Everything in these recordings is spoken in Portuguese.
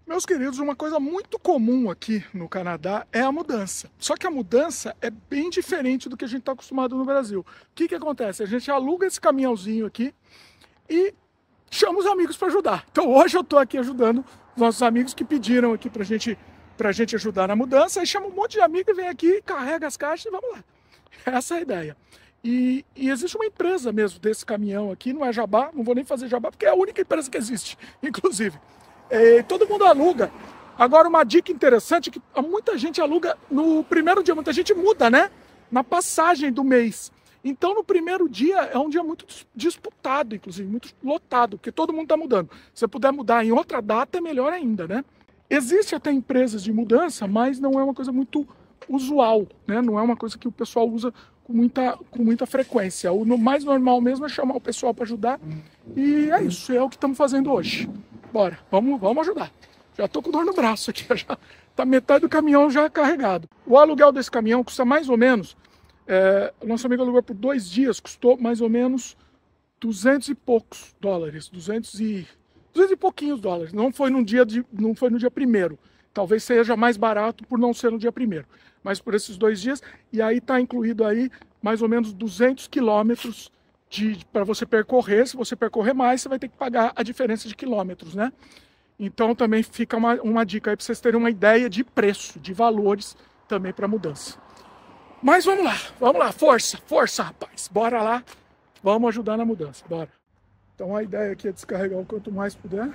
Meus queridos, uma coisa muito comum aqui no Canadá é a mudança. Só que a mudança é bem diferente do que a gente está acostumado no Brasil. O que que acontece? A gente aluga esse caminhãozinho aqui e chama os amigos para ajudar. Então hoje eu estou aqui ajudando os nossos amigos que pediram aqui para gente ajudar na mudança. Aí chama um monte de amigo e vem aqui, carrega as caixas e vamos lá. Essa é a ideia. E existe uma empresa mesmo desse caminhão aqui, não é jabá, não vou nem fazer jabá, porque é a única empresa que existe, inclusive. Todo mundo aluga. Agora, uma dica interessante é que muita gente aluga no primeiro dia, muita gente muda, né? Na passagem do mês. Então, no primeiro dia, é um dia muito disputado, inclusive, muito lotado, porque todo mundo está mudando. Se você puder mudar em outra data, é melhor ainda, né? Existe até empresas de mudança, mas não é uma coisa muito usual, né? Não é uma coisa que o pessoal usa com muita frequência. O mais normal mesmo é chamar o pessoal para ajudar. E é isso, é o que estamos fazendo hoje. Bora, vamos ajudar. Já estou com dor no braço aqui, já tá metade do caminhão já carregado. O aluguel desse caminhão custa mais ou menos, o nosso amigo alugou por 2 dias, custou mais ou menos 200 e poucos dólares, 200 e pouquinhos dólares. Não foi no dia primeiro. Talvez seja mais barato por não ser no dia primeiro, mas por esses 2 dias. E aí está incluído aí mais ou menos 200 quilômetros para você percorrer. Se você percorrer mais, você vai ter que pagar a diferença de quilômetros, né? Então também fica uma dica aí para vocês terem uma ideia de preço, de valores também para mudança. Mas vamos lá, força, rapaz. Bora lá, vamos ajudar na mudança, bora. Então a ideia aqui é descarregar o quanto mais puder.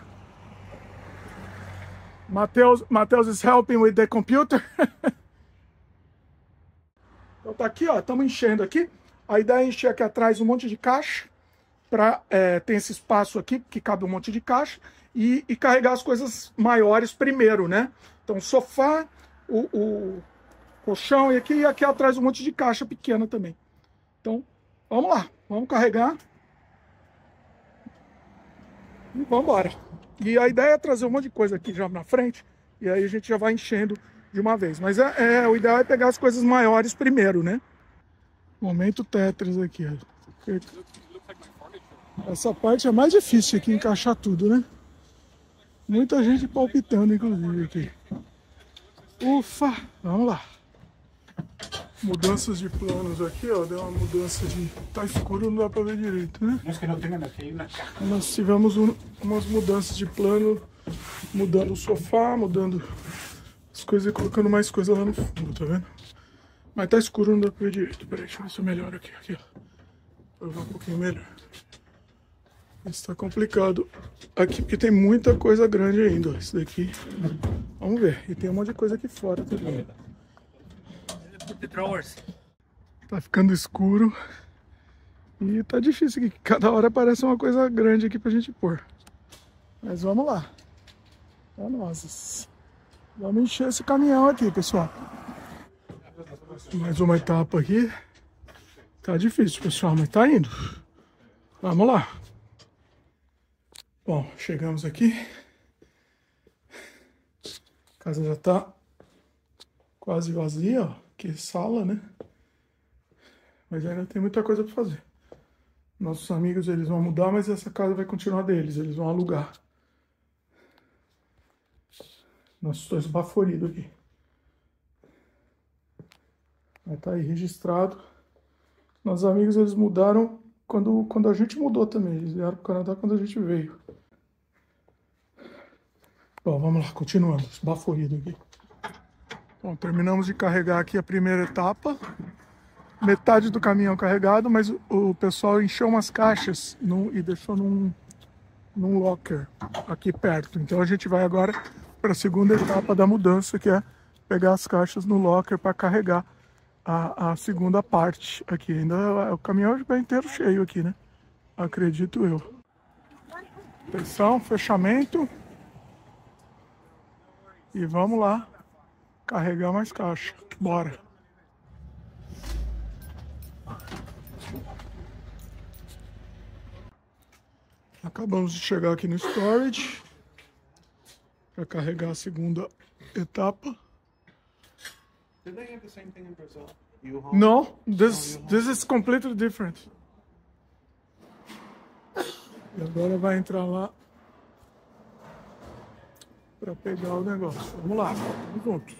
Mateus is helping with the computer. Então tá aqui, ó, estamos enchendo aqui. A ideia é encher aqui atrás um monte de caixa, tem esse espaço aqui que cabe um monte de caixa, e carregar as coisas maiores primeiro, né? Então sofá, o colchão e aqui atrás um monte de caixa pequena também. Então vamos lá, vamos carregar e vamos embora. E a ideia é trazer um monte de coisa aqui já na frente, e aí a gente já vai enchendo de uma vez. Mas o ideal é pegar as coisas maiores primeiro, né? Momento Tetris aqui, ó. Essa parte é mais difícil aqui, encaixar tudo, né? Muita gente palpitando, inclusive, aqui. Ufa! Vamos lá. Mudanças de planos aqui, ó. Deu uma mudança de... Tá escuro, não dá pra ver direito, né? Nós tivemos umas mudanças de plano, mudando o sofá, mudando as coisas e colocando mais coisa lá no fundo, tá vendo? Mas tá escuro, não dá pra ver direito. Peraí, deixa eu ver se eu melhoro aqui, ó. Pra ver um pouquinho melhor. Isso tá complicado aqui, porque tem muita coisa grande ainda, ó. Esse daqui, vamos ver. E tem um monte de coisa aqui fora também. Tá ficando escuro. E tá difícil aqui. Cada hora aparece uma coisa grande aqui pra gente pôr. Mas vamos lá. É nós. Vamos encher esse caminhão aqui, pessoal. Mais uma etapa aqui. Tá difícil, pessoal, mas tá indo. Vamos lá. Bom, chegamos aqui. A casa já tá quase vazia, ó. Que sala, né? Mas ainda tem muita coisa para fazer. Nossos amigos, eles vão mudar, mas essa casa vai continuar deles. Eles vão alugar. Nossa, estou esbaforido aqui. Mas tá aí registrado. Nossos amigos, eles mudaram quando a gente mudou também. Eles vieram para o Canadá quando a gente veio. Bom, vamos lá, continuando. Esbaforido aqui. Bom, terminamos de carregar aqui a primeira etapa. Metade do caminhão carregado, mas o pessoal encheu umas caixas e deixou num locker aqui perto. Então a gente vai agora para a segunda etapa da mudança, que é pegar as caixas no locker para carregar a segunda parte aqui. Ainda o caminhão vai inteiro cheio aqui, né? Acredito eu. Atenção, fechamento. E vamos lá carregar mais caixa. Bora. Acabamos de chegar aqui no storage para carregar a segunda etapa. Did they have the same thing in Brazil? No, this is completely different. E agora vai entrar lá para pegar o negócio. Vamos lá, vamos juntos.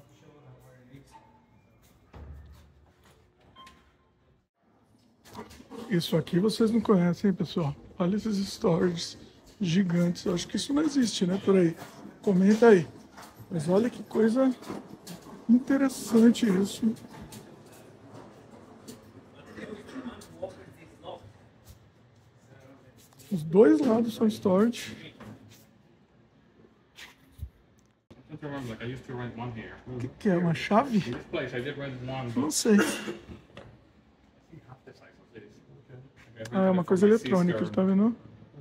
Isso aqui vocês não conhecem, hein, pessoal? Olha esses storages gigantes. Eu acho que isso não existe, né, por aí. Comenta aí. Mas olha que coisa interessante isso. Os dois lados são storage. O que é? Uma chave? Não sei. Ah, é uma coisa eletrônica, tá vendo?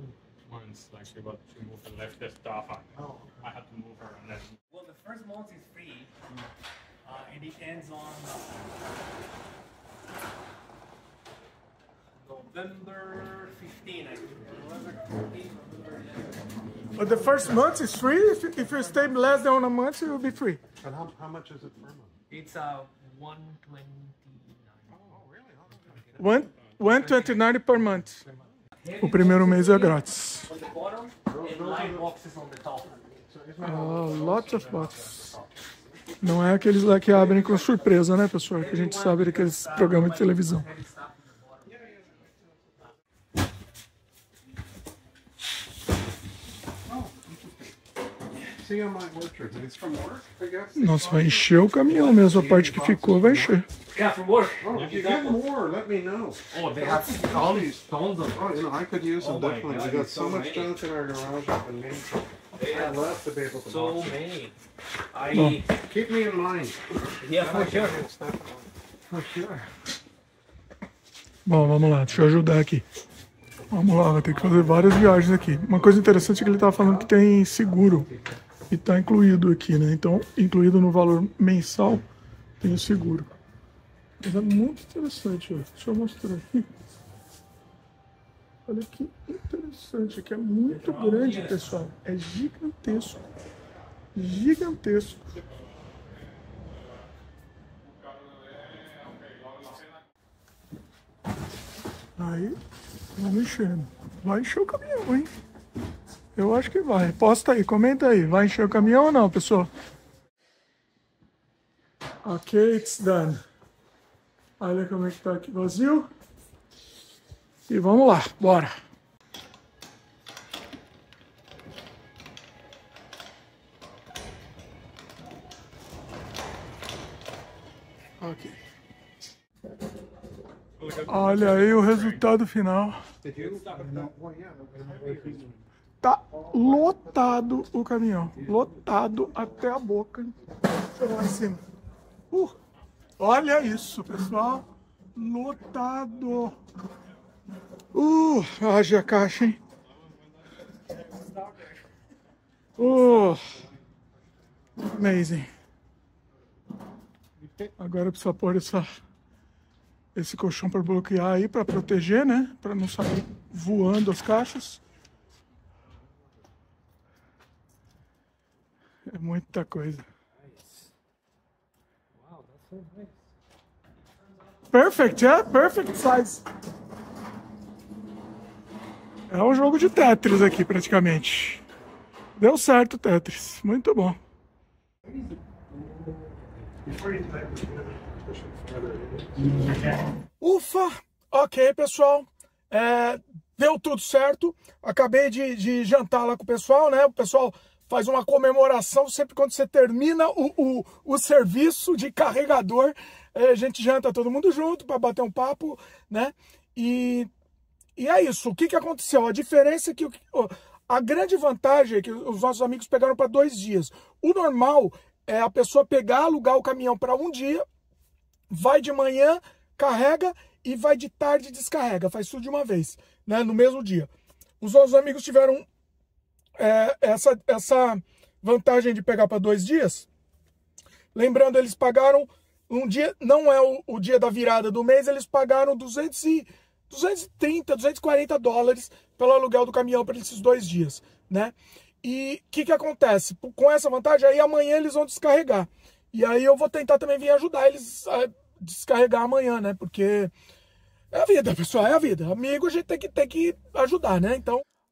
Well, the first month is free, and it ends on November 15, I think. November 15, November 11. But the first month is free. If you stay less than a month, it will be free. And how much is it per month? It's 129. Oh, really? $129 per month. O primeiro mês é grátis. On the bottom and light boxes on the top. Lots of boxes. Não é aqueles lá que abrem com surpresa, né, pessoal? Que a gente sabe daqueles programas de televisão. See on my orchard, it's from work, I guess? Nossa, vai encher o caminhão mesmo. A parte que ficou vai encher. Yeah, from work. Oh, if you get more, let me know. Oh, they have tons of. Oh, you know, I could use them Oh my definitely. God, We got it's so so much many. junk in our garage up in Maine. I'd love to be able to So box it. many. Bom. Keep me in mind. Yeah, for sure. For sure. Bom, vamos lá. Deixa eu ajudar aqui. Vamos lá, vai ter que fazer várias viagens aqui. Uma coisa interessante é que ele estava falando que tem seguro. E está incluído aqui, né? Então, incluído no valor mensal, tem o seguro. Mas é muito interessante, ó. Deixa eu mostrar aqui. Olha que interessante, aqui é muito grande, pessoal. É gigantesco. Gigantesco. Aí, vamos enchendo. Vai encher o caminhão, hein? Eu acho que vai. Posta aí, comenta aí. Vai encher o caminhão ou não, pessoal? Ok, it's done. Olha como é que tá aqui vazio. E vamos lá, bora. Ok. Olha aí o resultado final. Did you? No. Well, yeah. Tá lotado o caminhão. Lotado até a boca. Deixa eu ver lá em cima. Olha isso, pessoal. Lotado. Haja caixa, hein? Amazing. Agora precisa pôr esse colchão para bloquear aí, para proteger, né? Para não sair voando as caixas. É muita coisa. Wow, that's so nice. Perfect, yeah? Perfect size. É um jogo de Tetris aqui, praticamente. Deu certo o Tetris. Muito bom. Ufa! Ok, pessoal. Deu tudo certo. Acabei de jantar lá com o pessoal, né? O pessoal faz uma comemoração sempre quando você termina o serviço de carregador. A gente janta todo mundo junto para bater um papo, né? E é isso. O que aconteceu? A diferença é que a grande vantagem é que os nossos amigos pegaram para 2 dias. O normal é a pessoa pegar, alugar o caminhão para um dia, vai de manhã, carrega e vai de tarde e descarrega. Faz tudo de uma vez, né? No mesmo dia. Os nossos amigos tiveram essa vantagem de pegar para 2 dias. Lembrando, eles pagaram um dia, não é o dia da virada do mês, eles pagaram 230, 240 dólares pelo aluguel do caminhão para esses 2 dias, né? E o que acontece? Com essa vantagem, aí amanhã eles vão descarregar. E aí eu vou tentar também vir ajudar eles a descarregar amanhã, né? Porque é a vida, pessoal, é a vida. Amigo, a gente tem que ajudar, né? Então,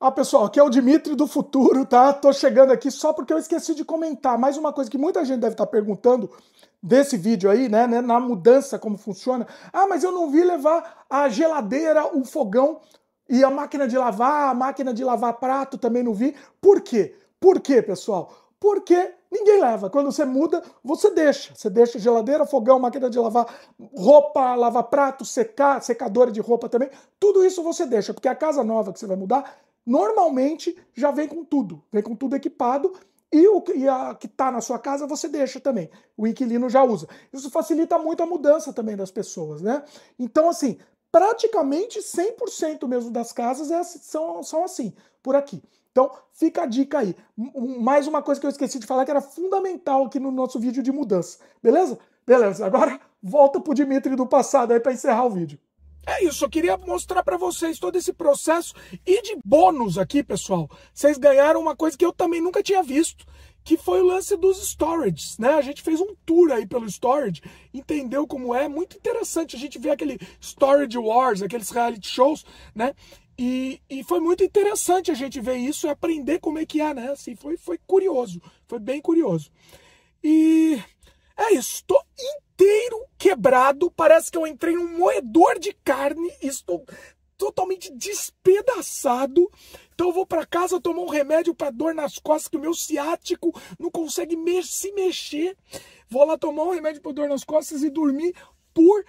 Pessoal, aqui é o Dimitri do futuro, tá? Tô chegando aqui só porque eu esqueci de comentar. Mais uma coisa que muita gente deve estar perguntando desse vídeo aí, né? Na mudança, como funciona. Ah, mas eu não vi levar a geladeira, o fogão e a máquina de lavar prato também não vi. Por quê? Por quê, pessoal? Porque ninguém leva. Quando você muda, você deixa. Você deixa geladeira, fogão, máquina de lavar roupa, lavar prato, secadora de roupa também. Tudo isso você deixa, porque a casa nova que você vai mudar, normalmente já vem com tudo. Vem com tudo equipado e a que está na sua casa você deixa também. O inquilino já usa. Isso facilita muito a mudança também das pessoas, né? Então, assim, praticamente 100% mesmo das casas são assim, por aqui. Então, fica a dica aí. Mais uma coisa que eu esqueci de falar que era fundamental aqui no nosso vídeo de mudança. Beleza? Beleza. Agora, volta pro Dimitri do passado aí para encerrar o vídeo. É isso, eu queria mostrar para vocês todo esse processo e de bônus aqui, pessoal. Vocês ganharam uma coisa que eu também nunca tinha visto, que foi o lance dos storages, né? A gente fez um tour aí pelo storage, entendeu como é, muito interessante. A gente vê aquele Storage Wars, aqueles reality shows, né? E foi muito interessante a gente ver isso e aprender como é que é, né? Assim, foi curioso, foi bem curioso. E é isso, estou inteiro quebrado, parece que eu entrei num moedor de carne, estou totalmente despedaçado. Então eu vou para casa tomar um remédio para dor nas costas, que o meu ciático não consegue se mexer. Vou lá tomar um remédio para dor nas costas e dormir por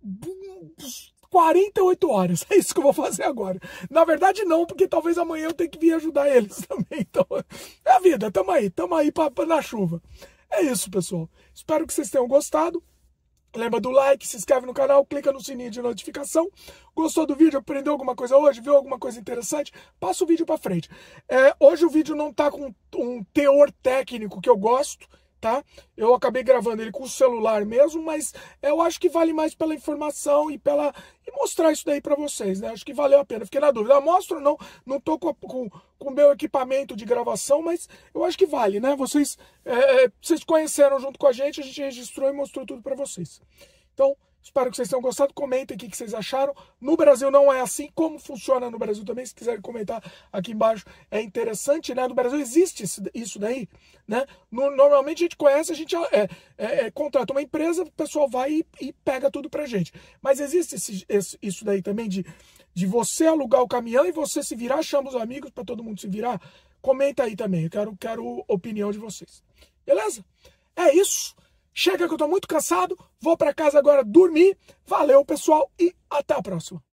48 horas. É isso que eu vou fazer agora. Na verdade não, porque talvez amanhã eu tenha que vir ajudar eles também. Então, é a vida, tamo aí na chuva. É isso, pessoal. Espero que vocês tenham gostado. Lembra do like, se inscreve no canal, clica no sininho de notificação. Gostou do vídeo? Aprendeu alguma coisa hoje? Viu alguma coisa interessante? Passa o vídeo pra frente. Hoje o vídeo não tá com um teor técnico que eu gosto, tá? Eu acabei gravando ele com o celular mesmo, mas eu acho que vale mais pela informação e mostrar isso daí pra vocês, né? Acho que valeu a pena. Fiquei na dúvida, mostro ou não? Não tô com o meu equipamento de gravação, mas eu acho que vale, né? Vocês conheceram junto com a gente registrou e mostrou tudo pra vocês. Então, espero que vocês tenham gostado. Comentem o que vocês acharam. No Brasil não é assim. Como funciona no Brasil também, se quiserem comentar aqui embaixo, é interessante, né? No Brasil existe isso daí, né? Normalmente a gente conhece, a gente contrata uma empresa, o pessoal vai e pega tudo pra gente. Mas existe isso daí também de você alugar o caminhão e você se virar, chama os amigos para todo mundo se virar. Comenta aí também, eu quero a opinião de vocês. Beleza? É isso. Chega que eu tô muito cansado, vou para casa agora dormir. Valeu, pessoal, e até a próxima.